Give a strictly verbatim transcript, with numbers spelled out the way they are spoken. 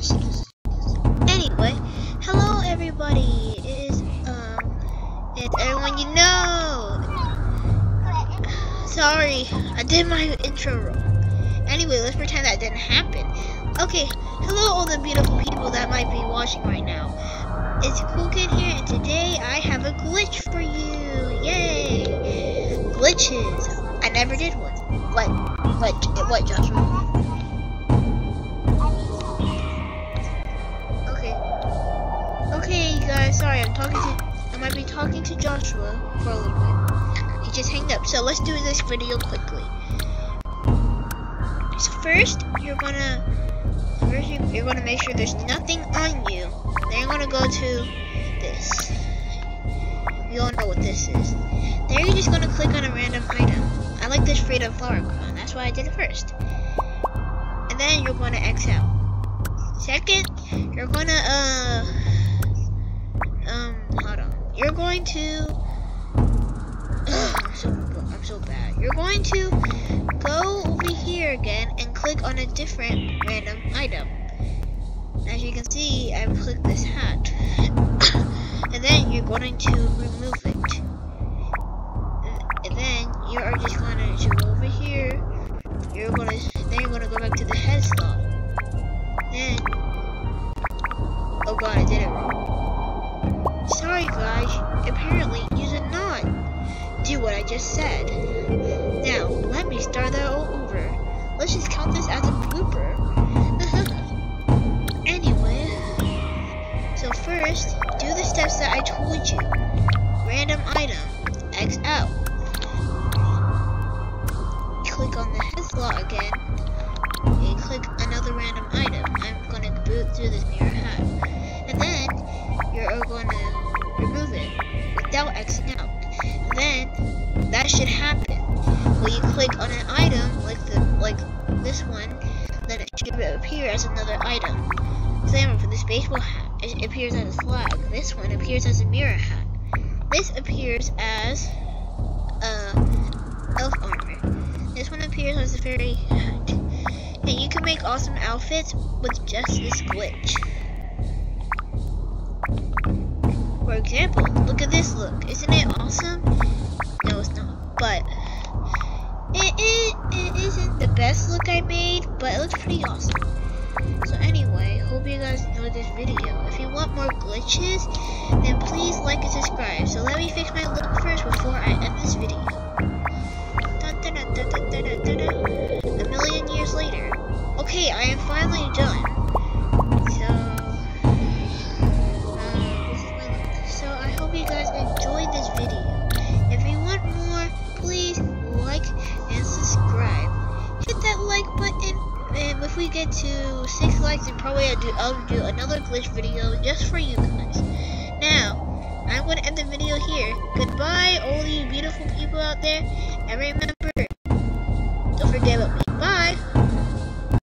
Anyway, hello everybody. It is um, it's everyone you know. Sorry, I did my intro wrong. Anyway, let's pretend that didn't happen. Okay, hello all the beautiful people that might be watching right now. It's Cool Kid here, and today I have a glitch for you. Yay! Glitches. I never did one. What? What? What, Joshua? Okay, you guys, sorry, I'm talking to, I might be talking to Joshua for a little bit. He just hanged up, so let's do this video quickly. So first, you're gonna, first you're gonna make sure there's nothing on you. Then you're gonna go to this. You all know what this is. Then you're just gonna click on a random item. I like this freedom flower crown, that's why I did it first. And then you're gonna X out. Second, you're gonna, uh, Um, hold on. You're going to. Ugh, I'm so I'm so bad. You're going to go over here again and click on a different random item. As you can see, I've clicked this hat, and then you're going to remove it. And then you are just going to go over here. You're going to then you're going to go back to the head slot. Then, oh god, I did it wrong. Sorry guys, apparently you did not do what I just said. Now, let me start that all over. Let's just count this as a blooper. Anyway, so first, do the steps that I told you. Random item, X out. Click on the head slot again, and click another random item. I'm going to boot through this mirror hat. And then, you're going to remove it without Xing out. Then that should happen. When you click on an item like the like this one, then it should appear as another item. Example, for this baseball hat, it appears as a flag. This one appears as a mirror hat. This appears as a elf armor. This one appears as a fairy hat. And you can make awesome outfits with just this glitch. For example, look at this look. Isn't it awesome? No, it's not. But it, it, it isn't the best look I made, but it looks pretty awesome. So anyway, hope you guys enjoyed this video. If you want more glitches, then please like and subscribe. So let me fix my look first before I end this video. Dun, dun, dun, dun, dun, dun, dun, dun. A million years later. Okay, I am finally done. You guys enjoyed this video. If you want more, please like and subscribe. Hit that like button, and if we get to six likes, then probably I'll do, I'll do another glitch video just for you guys. Now, I'm going to end the video here. Goodbye, all you beautiful people out there, and remember,